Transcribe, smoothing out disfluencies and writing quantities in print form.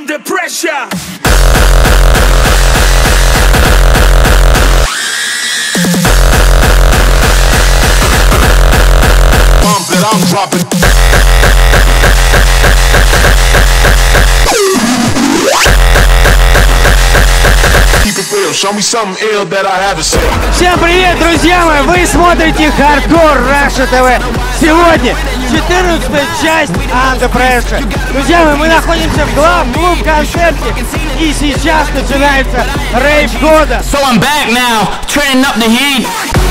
Under pressure. Bomb that I'm dropping. Keep it real, show me something ill that I haven't seen. Всем привет, друзья мои! Вы смотрите Hardcore Russia TV. Сегодня 14-я часть Under Pressure. Друзья мои, мы находимся в глав-клуб концерте. И сейчас начинается рейв года. So I'm back now, turning up the heat.